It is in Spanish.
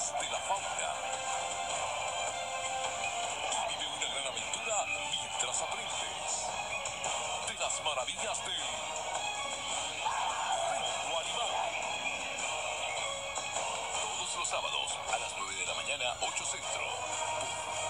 maravillas de la fauna. Y vive una gran aventura mientras aprendes de las maravillas del reino animal. Todos los sábados a las 9 de la mañana, 8 Centro.